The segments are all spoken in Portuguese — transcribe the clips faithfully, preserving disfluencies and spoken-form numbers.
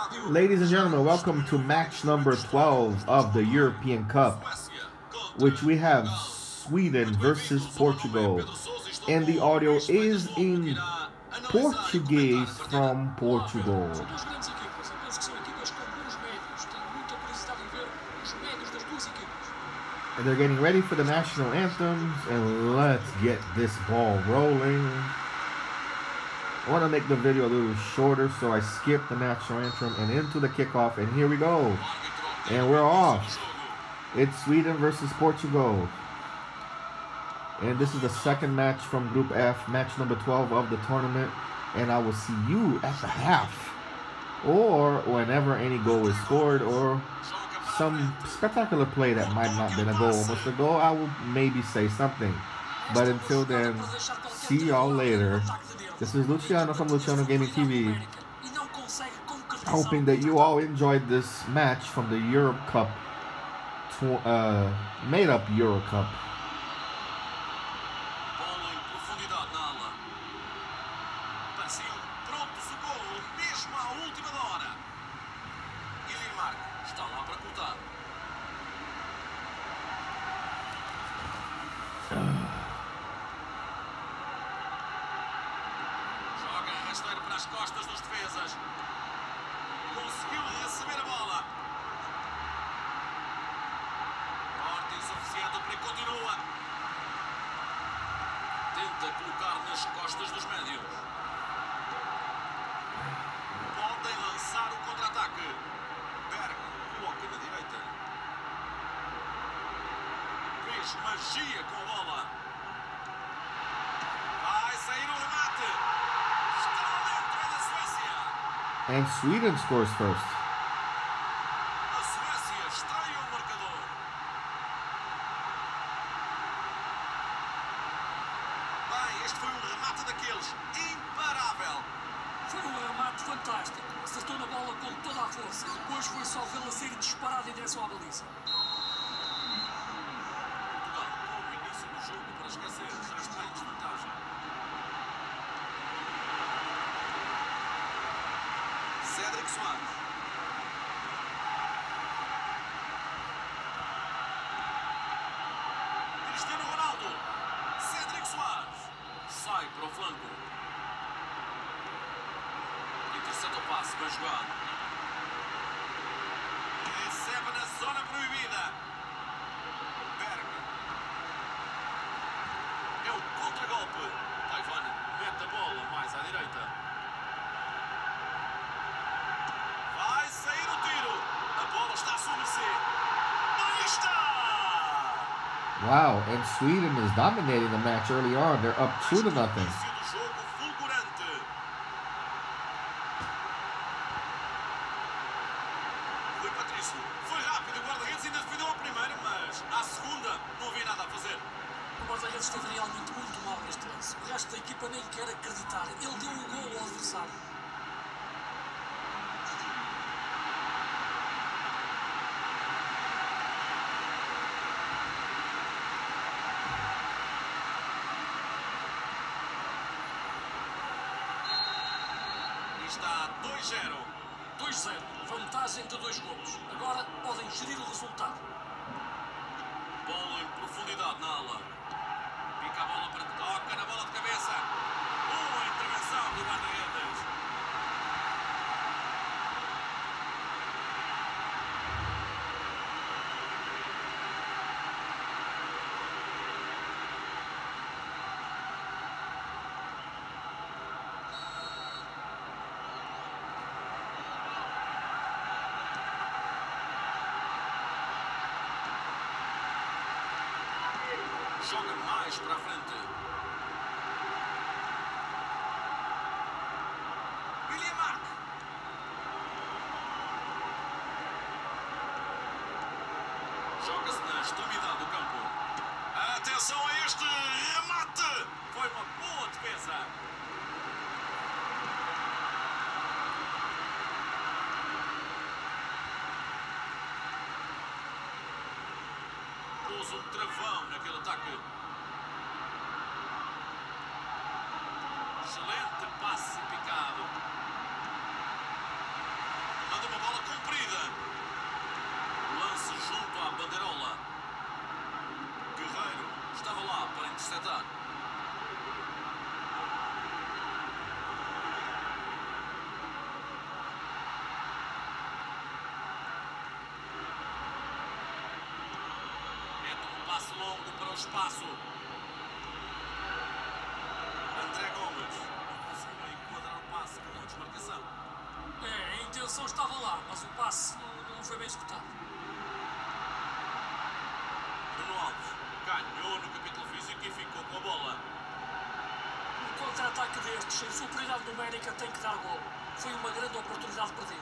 Ladies and gentlemen, welcome to match number twelve of the European Cup, which we have Sweden versus Portugal. And the audio is in Portuguese from Portugal. And they're getting ready for the national anthems, and let's get this ball rolling. I want to make the video a little shorter, so I skip the national anthem and into the kickoff, and here we go. And we're off. It's Sweden versus Portugal. And this is the second match from Group F, match number twelve of the tournament. And I will see you at the half, or whenever any goal is scored, or some spectacular play that might not have been a goal, almost a goal. I will maybe say something. But until then, see y'all later. This is Luciano from Luciano Gaming T V, hoping that you all enjoyed this match from the Europe Cup, uh, made up Euro Cup. Nas costas dos defesas, conseguiu receber a bola. Forte e suficiente, o perigo continua. Tenta colocar nas costas dos médios. Podem lançar o contra-ataque. Berg coloca na direita. Fez magia com a bola. Vai sair o remate. And Sweden scores first. A Suécia estreia o marcador. Bem, este foi um remate daqueles imparável. Foi um remate fantástico. Acertou na bola com toda a força. Depois foi só vê-la sair disparada em direção à baliza. Portugal, com o início do jogo para esquecer, já está em desvantagem. Cédric Soares. Cristiano Ronaldo. Cédric Soares. Sai para o flanco. Intercepta o passe, bem jogado. Recebe na zona proibida. Berg. É o contra-golpe. Taiwan mete a bola mais à direita. Vai sair o tiro. A bola está a sua mercê. Aí está! Wow, and Sweden is dominating the match early on. They're up two to nothing. Início do jogo fulgurante. Foi Patrício. Foi rápido. O guarda-redes ainda defendeu a primeira, mas à segunda não havia nada a fazer. O guarda-redes esteve realmente muito mal neste lance. O resto da equipa nem quer acreditar. Ele deu o gol ao adversário. Está dois a zero. dois a zero. Vantagem de dois golos. Agora podem gerir o resultado. Bola em profundidade na ala. Pica a bola para... Toca na bola de cabeça. Boa intervenção do guarda-redes. Joga mais para a frente. William Mark. Joga-se na extremidade do campo. Atenção a este remate. Foi uma boa defesa. Pôs um travão naquele ataque. Excelente passe picado. completar. Passe longo para o espaço. André Gomes. Conseguiu enquadrar o passe com a desmarcação. É, a intenção estava lá, mas o passe não, não foi bem executado. Bruno Alves ganhou no capítulo físico e ficou com a bola. Um contra-ataque destes, em superioridade numérica, tem que dar gol. Foi uma grande oportunidade perdida.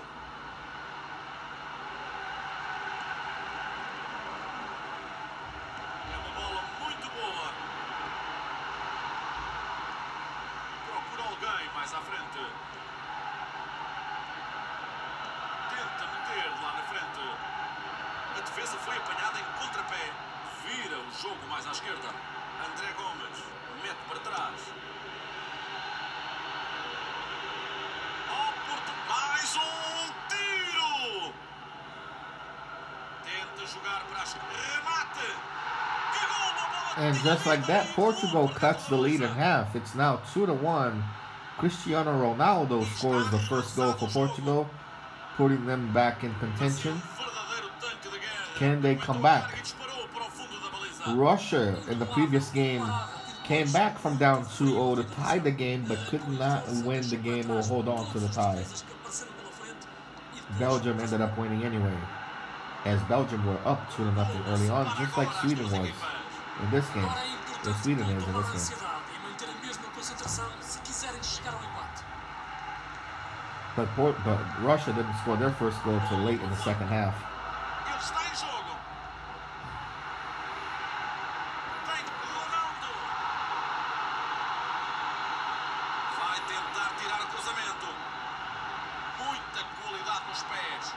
Mais à frente. Tenta meter lá na frente. A defesa foi apanhada em contrapé. Vira o jogo mais à esquerda. André Gomes mete para trás. Oh, Porto. Mais um tiro. Tenta jogar para a esquerda. Remate. Que gol, uma bola. And just like that, Portugal cuts the lead in half. It's now two to one. Cristiano Ronaldo scores the first goal for Portugal, putting them back in contention. Can they come back? Russia, in the previous game, came back from down two zero to tie the game, but could not win the game or hold on to the tie. Belgium ended up winning anyway, as Belgium were up two to nothing early on, just like Sweden was in this game. Or Sweden is in this game. But, Port, but Russia didn't score their first goal till late in the second half. Vai tentar tirar o cruzamento. Muita qualidade nos pés.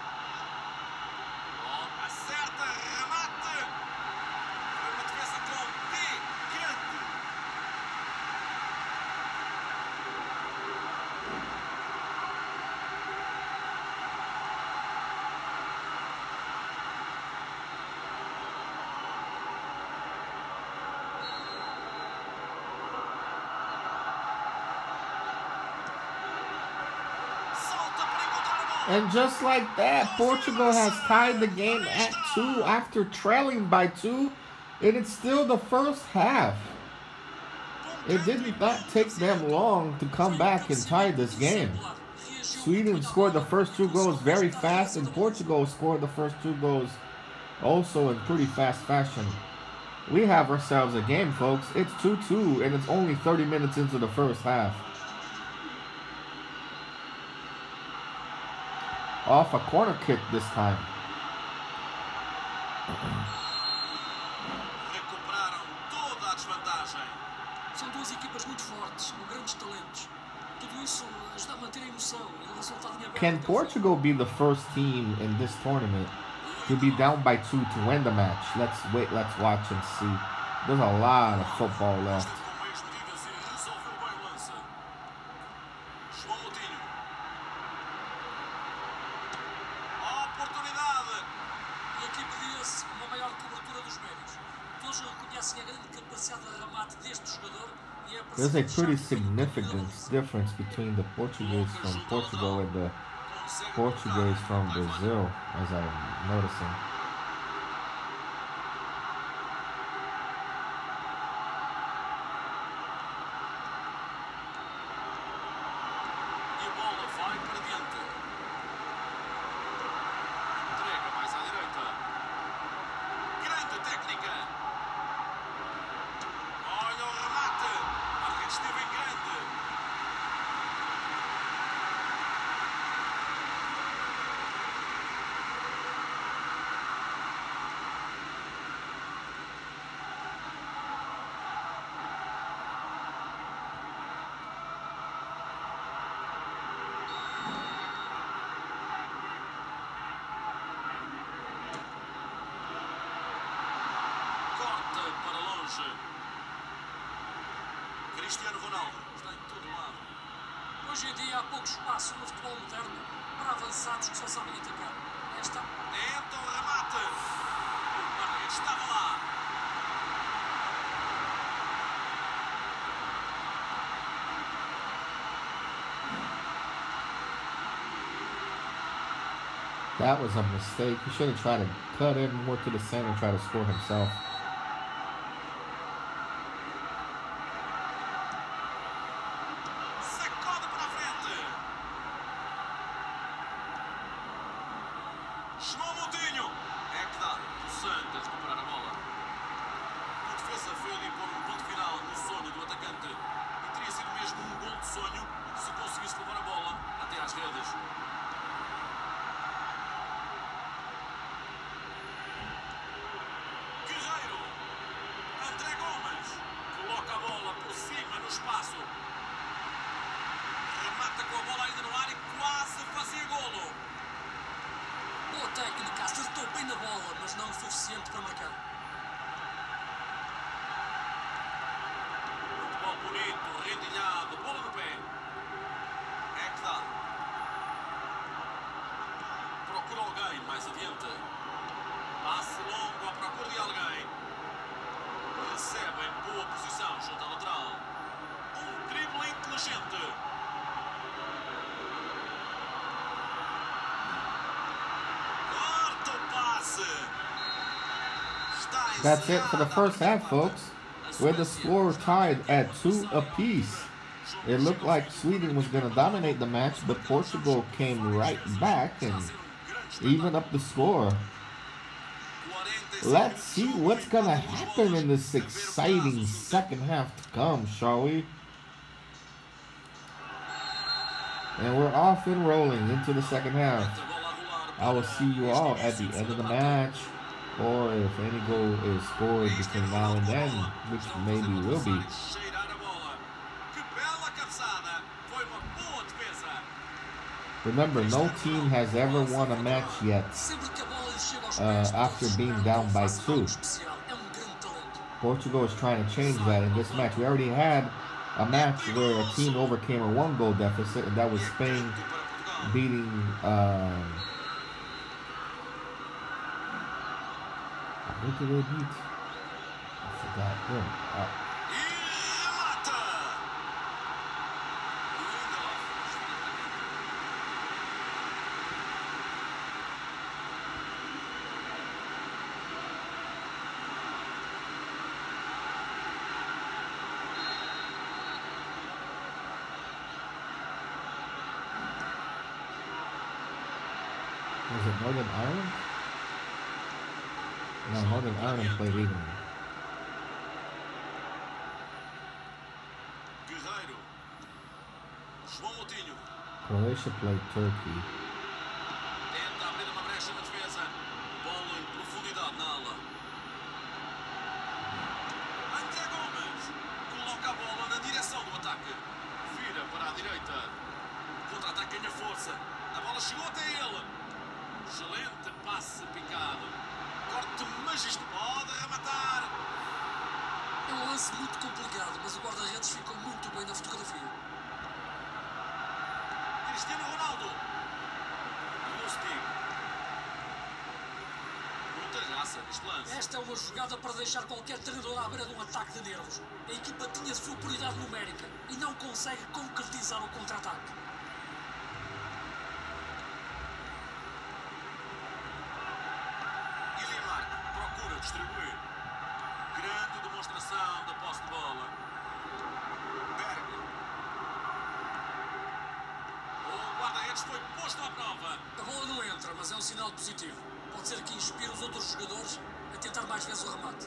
Oh, acerta, remate. Foi uma defesa com piquete. And just like that, Portugal has tied the game at two after trailing by two, and it's still the first half. It did not take them long to come back and tie this game. Sweden scored the first two goals very fast, and Portugal scored the first two goals also in pretty fast fashion. We have ourselves a game, folks. It's two two, and it's only thirty minutes into the first half. Off a corner kick this time. Recuperaram toda a desvantagem. São duas equipas muito fortes, com grandes talentos. Tudo isso ajuda a manter a emoção e o resultado em aberto. Can Portugal be the first team in this tournament to be down by two to win the match? Let's wait, let's watch and see. There's a lot of football left. There's a pretty significant difference between the Portuguese from Portugal and the Portuguese from Brazil, as I'm noticing. Cristiano Ronaldo está em todo lado. Hoje em dia há pouco espaço no futebol moderno para avançados que só sabem atacar. Esta tenta o remate. O guarda-redes estava lá. That was a mistake. He should have tried to cut in more to the center and try to score himself. Sacode para a frente. Chegou Moutinho. É que dá. O Santos a recuperar a bola. O defesa foi ali pôr um ponto final no sonho do atacante. E teria sido mesmo um gol de sonho se conseguisse levar a bola até às redes. Guerreiro. André Gomes. Coloca a bola por cima no espaço. Remata com a bola ainda no ar e quase fazia golo. Boa técnica, acertou bem na bola, mas não o suficiente para marcar. Futebol bonito, rendilhado, bola no pé. É que dá. Procura alguém mais adiante. Passe longo à procura de alguém. Recebe em boa posição junto à lateral. Um drible inteligente. Corta o passe. Está That's it for the encerrada a first half, partida. folks. With the score tied at two apiece. It looked like Sweden was going to dominate the match, but Portugal came right back and even up the score. Let's see what's going to happen in this exciting second half to come, shall we? And we're off and rolling into the second half. I will see you all at the end of the match, or if any goal is scored between now and then, which maybe will be. Remember, no team has ever won a match yet uh, after being down by two. Portugal is trying to change that in this match. We already had a match where a team overcame a one-goal deficit, and that was Spain beating... Um, What did they beat? I forgot them. Uh, was it Northern Ireland? No, Northern Ireland played England. Guerreiro. João Moutinho. Croatia played Turkey. Tenta abrir uma brecha na defesa. Bola em profundidade na ala. André Gomes. Coloca a bola na direção do ataque. Vira para a direita. Contra-ataque ganha força. A bola chegou até ele. Excelente passe picado. Corte magistral, pode rematar. É um lance muito complicado, mas o guarda-redes ficou muito bem na fotografia. Cristiano Ronaldo. Lustig. Muita graça neste lance. Esta é uma jogada para deixar qualquer treinador à beira de um ataque de nervos. A equipa tinha superioridade numérica e não consegue concretizar o contra-ataque. Distribuir. Grande demonstração da posse de bola. Berg. O guarda-redes foi posto à prova. A bola não entra, mas é um sinal positivo. Pode ser que inspire os outros jogadores a tentar mais vezes o remate.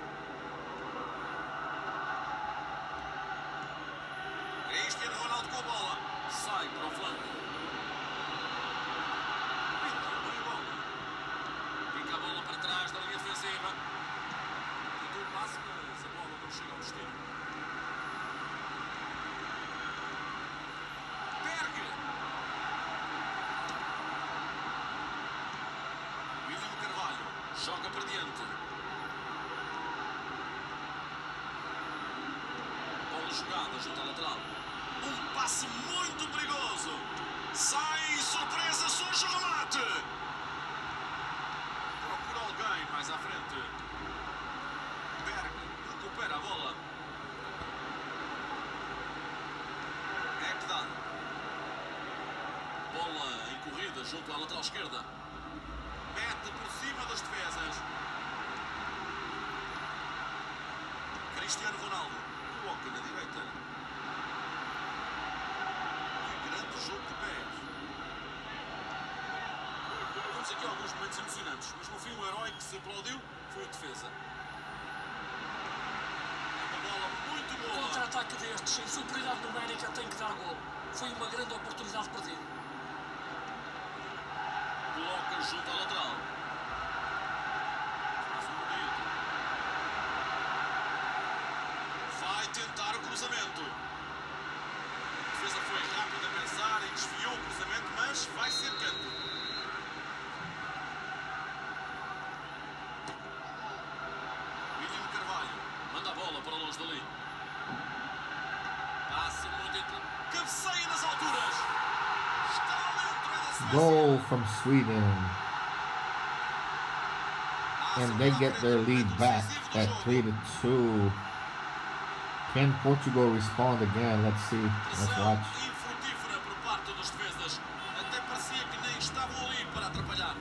Cristiano Ronaldo com a bola. Sai para o flanco. Fica a bola para trás da linha defensiva. Tentou o passe, mas a bola não chega ao destino. Berg. William Carvalho joga para diante. Bola jogada junto à lateral. Um passe muito perigoso. Sai, surpresa, surge o remate. Procura alguém mais à frente. Berg recupera a bola. É que dá. Bola em corrida junto à lateral esquerda. Mete por cima das defesas. Cristiano Ronaldo coloca na direita. Que grande jogo de pés. Temos aqui alguns momentos emocionantes, mas no fim o herói que se aplaudiu foi o defesa. É uma bola muito boa. Contra-ataque destes, em superioridade numérica, tem que dar gol. Foi uma grande oportunidade perdida. Coloca junto à lateral. Faz um bonito. Vai tentar o cruzamento. A defesa foi rápida a pensar e desviou o cruzamento, mas vai ser canto. Manda a bola para longe dali. Passa muito entre... Cabeceia nas alturas. Está dentro da Suécia. Goal from Sweden. And they get their lead back at three to two. Can Portugal respond again? Let's see. Let's watch. Infrutífera por parte dos defesas. Até parecia que nem estavam ali para atrapalhar.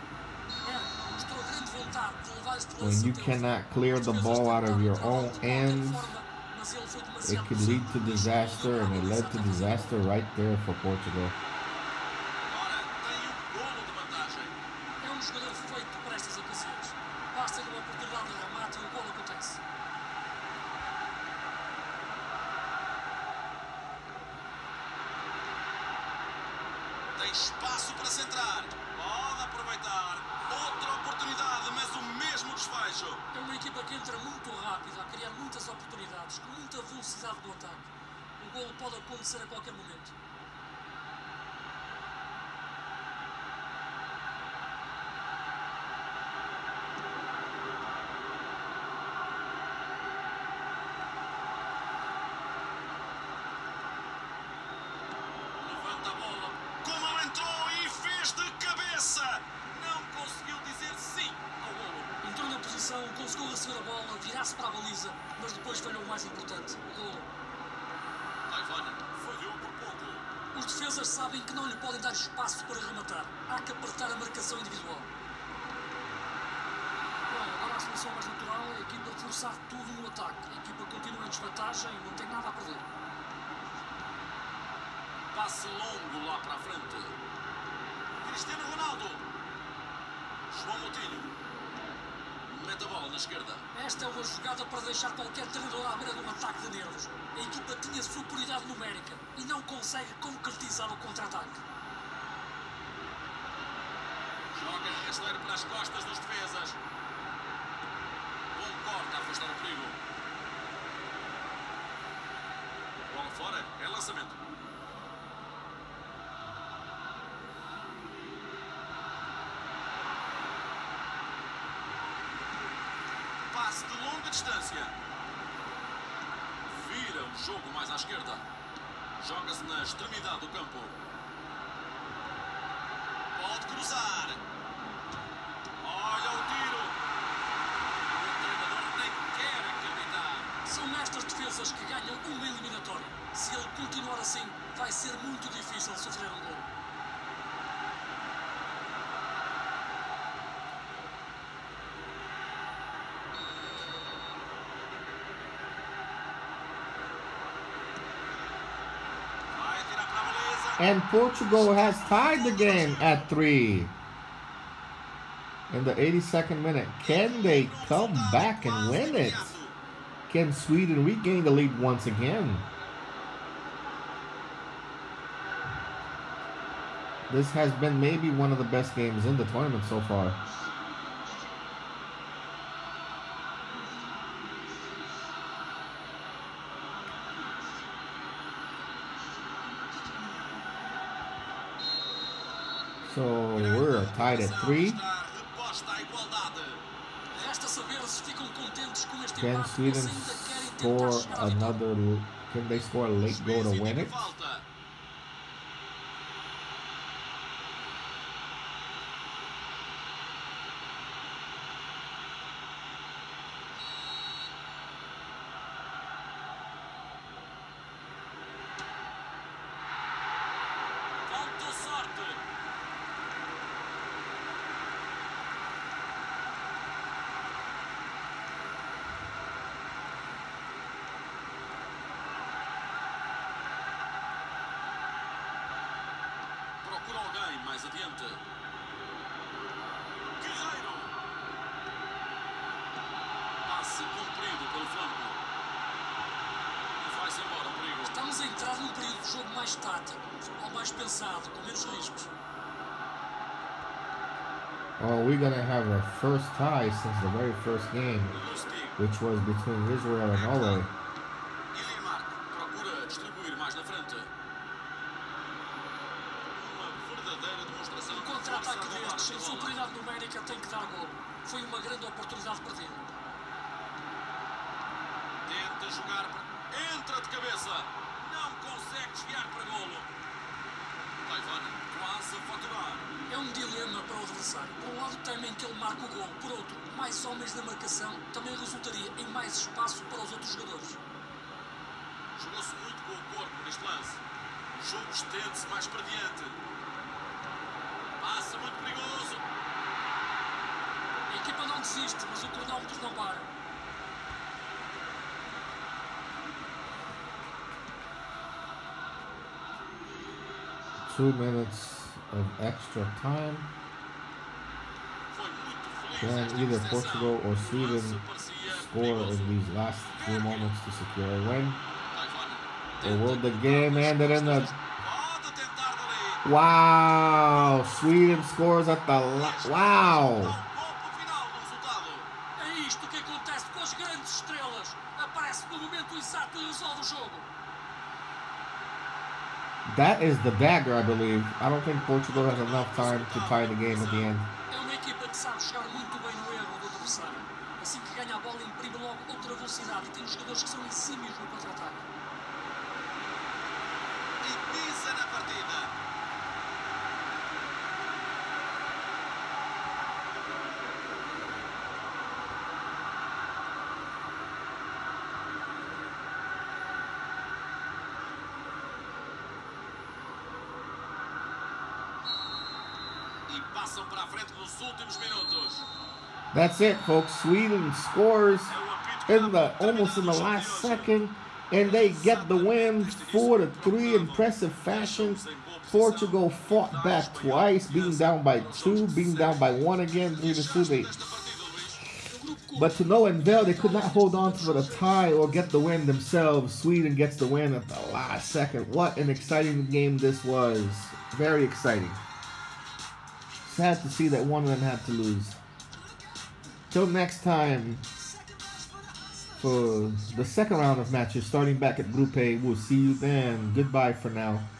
When you cannot clear the ball out of your own ends, it could lead to disaster, and it led to disaster right there for Portugal. Agora tem um golo de vantagem. É um jogador feito para estas ocasiões. Basta uma oportunidade de remate e o golo acontece. Tem espaço para centrar. Pode aproveitar. Outra oportunidade, mas o mesmo desfecho. É uma equipa que entra muito rápido, a criar muitas oportunidades, com muita velocidade no ataque. O golo pode acontecer a qualquer momento. Levanta a bola. Como ela entrou e fez de cabeça. Não conseguiu dizer sim ao golo. Entrou na posição, conseguiu receber a bola, virar-se para a baliza, mas depois falhou o mais importante, o golo. Taivana falhou por pouco. Os defesas sabem que não lhe podem dar espaço para rematar. Há que apertar a marcação individual. Bom, agora a solução mais natural é a equipa forçar tudo no ataque. A equipa continua em desvantagem e não tem nada a perder. Passe longo lá para a frente. Cristiano Ronaldo. João Moutinho. Mete a bola na esquerda. Esta é uma jogada para deixar qualquer treinador à beira de um ataque de nervos. A equipa tinha superioridade numérica e não consegue concretizar o contra-ataque. Joga rasteiro para as costas dos defesas. Bom corte a afastar o perigo. Bola fora, é lançamento. Passe de longa distância. Vira o jogo mais à esquerda. Joga-se na extremidade do campo. Pode cruzar. Olha o tiro. O treinador nem quer acreditar. São estas defesas que ganham uma eliminatória. Se ele continuar assim, vai ser muito difícil sofrer um gol. And Portugal has tied the game at three in the eighty-second minute. Can they come back and win it? Can Sweden regain the lead once again? This has been maybe one of the best games in the tournament so far. So we're tied at three. Can Sweden score another? Can they score a late goal to win it? por alguém mais adiante. Guerreiro. Passe comprido pelo flanco. E vai-se embora o perigo. Estamos a entrar num período de jogo mais tático, ou mais pensado, com menos riscos. Oh, we're gonna have our first tie since the very first game, which was between Israel and Norway. Procura distribuir mais na frente. Uma verdadeira demonstração Um de contra-ataque força destes, em de bola. superioridade numérica, tem que dar gol. Foi uma grande oportunidade perdida. Tenta jogar para... Entra de cabeça. Não consegue desviar para golo. Taiwan quase a faturar. É um dilema para o adversário. Por um lado temem que ele marque o gol. Por outro, mais homens na marcação também resultaria em mais espaço para os outros jogadores. Jogou-se muito com o corpo neste lance. O jogo estende-se mais para diante. Passa muito perigoso. A equipa não desiste, mas o cronómetro não para. Two minutes of extra time. Foi muito feliz Can esta either interseção. Portugal or O Sweden lance parecia score perigoso. in these last few moments to secure a win? Taiwan Or will tenta the game cortar end as in a... costas. Pode tentar dali. Wow! Sweden scores at the... La wow! Dá um golpe final no resultado. É isto que acontece com as grandes estrelas. Aparece no momento exato e resolve o jogo. That is the dagger, I believe. I don't think Portugal has enough time to tie the game at the end. É uma equipa que sabe jogar muito bem no erro do adversário. Assim que ganha a bola, imprime logo outra velocidade. Tem jogadores que são exímios no contra-ataque. E pisa na partida. E passam para a frente nos últimos minutos. That's it, folks. Sweden scores É o apito que in dá the por almost in the terminado o last jogo de hoje. second, and they get the win four to three. Impressive fashion. Portugal fought back twice, being down by two, being down by one again, three to two. They, but to no avail, they could not hold on to the tie or get the win themselves. Sweden gets the win at the last second. What an exciting game this was! Very exciting. Sad to see that one of them had to lose. Till next time, for the second round of matches, starting back at Group A. We'll see you then. Goodbye for now.